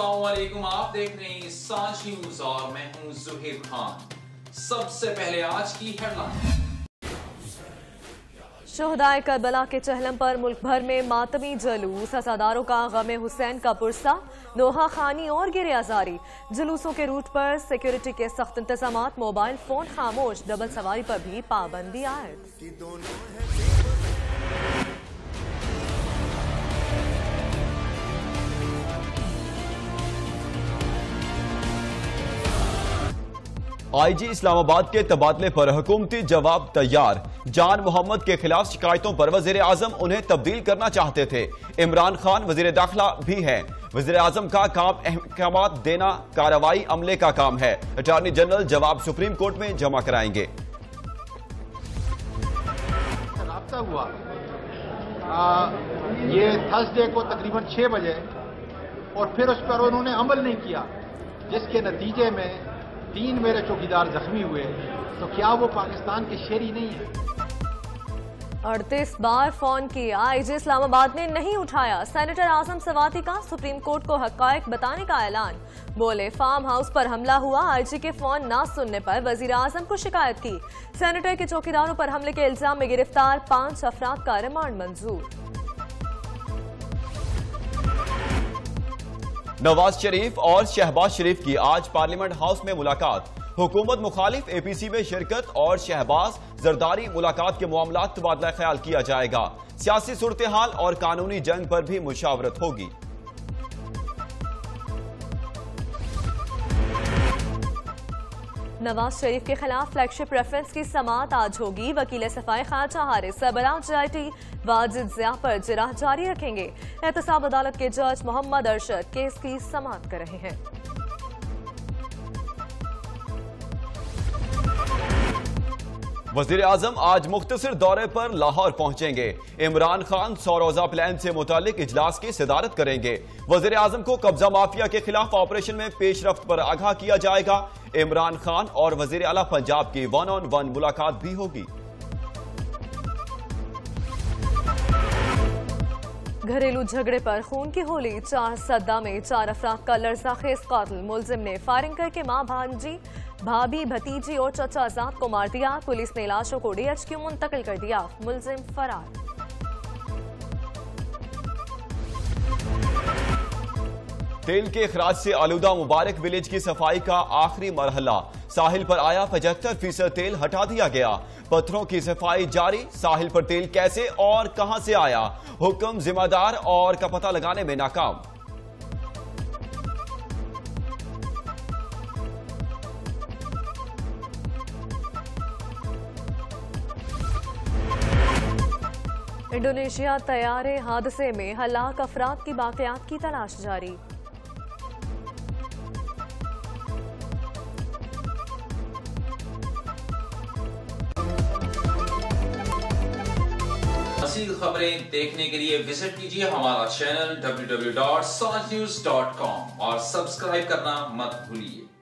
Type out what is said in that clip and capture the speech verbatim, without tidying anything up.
अस्सलाम वालेकुम, आप देख रहे हैं सांझ न्यूज और मैं हूं जुहेर खान। सबसे पहले आज की हेडलाइन। शोहदाए करबला के चहलम पर मुल्क भर में मातमी जुलूस, अज़ादारों का गमे हुसैन का पुरसा, नोहा खानी और गिरे आजारी। जुलूसों के रूट पर सिक्योरिटी के सख्त इंतजामात, मोबाइल फोन खामोश, डबल सवारी पर भी पाबंदी आयद। आईजी इस्लामाबाद के तबादले पर हुकूमती जवाब तैयार। जान मोहम्मद के खिलाफ शिकायतों पर वजीर आजम उन्हें तब्दील करना चाहते थे। इमरान खान वजीर दाखिला भी हैं। वजीर आजम का काम अहकाम देना कार्रवाई अमले का काम है। अटॉर्नी जनरल जवाब सुप्रीम कोर्ट में जमा कराएंगे। राब्ता हुआ आ, ये थर्सडे को तकरीबन छह बजे और फिर उस पर उन्होंने अमल नहीं किया, जिसके नतीजे में तीन मेरे चौकीदार जख्मी हुए। तो क्या वो पाकिस्तान के शेरी नहीं है? अड़तीस बार फोन किया, आईजी इस्लामाबाद ने नहीं उठाया। सेनेटर आजम सवाती का सुप्रीम कोर्ट को हकायक बताने का ऐलान। बोले फार्म हाउस पर हमला हुआ, आईजी के फोन ना सुनने पर वजीर आजम को शिकायत की। सेनेटर के चौकीदारों पर हमले के इल्जाम में गिरफ्तार पांच अफराद का रिमांड मंजूर। नवाज शरीफ और शहबाज शरीफ की आज पार्लियामेंट हाउस में मुलाकात। हुकूमत मुखालिफ एपीसी में शिरकत और शहबाज जरदारी मुलाकात के मामलात तबादला ख्याल किया जाएगा। सियासी सूरत हाल और कानूनी जंग पर भी मुशावरत होगी। नवाज शरीफ के खिलाफ फ्लैगशिप रेफरेंस की समाअत आज होगी। वकील सफाई खाचा हारिस सरबराह जीआईटी वाजिद ज़िया पर जिरह जारी रखेंगे। एहतसाब अदालत के जज मोहम्मद अरशद केस की समाअत कर रहे हैं। वजीर आजम आज मुख्तसर दौरे पर लाहौर पहुंचेंगे। इमरान खान सौ रोजा प्लान से मुतालिक इजलास की सदारत करेंगे। वजीर आजम को कब्जा माफिया के खिलाफ ऑपरेशन में पेशरफ्त पर आगाह किया जाएगा। इमरान खान और वजीर आला पंजाब की वन ऑन वन मुलाकात भी होगी। घरेलू झगड़े पर खून की होली, चार सद्दा में चार अफराद का लर्जाखेज कातिल। मुलजिम ने फायरिंग करके मां, भांजी, भाभी, भतीजी और चचा जात को मार दिया। पुलिस ने लाशों को डीएचक्यू मुंतकिल कर दिया। मुलजिम फरार। तेल के अखराज से आलूदा मुबारक विलेज की सफाई का आखिरी मरहला। साहिल पर आया पचहत्तर फीसद तेल हटा दिया गया। पत्थरों की सफाई जारी। साहिल पर तेल कैसे और कहां से आया, हुक्म जिम्मेदार और का पता लगाने में नाकाम। इंडोनेशिया तैयारे हादसे में हलाक अफराद की बाकियात की तलाश जारी। मज़ीद खबरें देखने के लिए विजिट कीजिए हमारा channel W W W dot Sanjh news dot com और सब्सक्राइब करना मत भूलिए।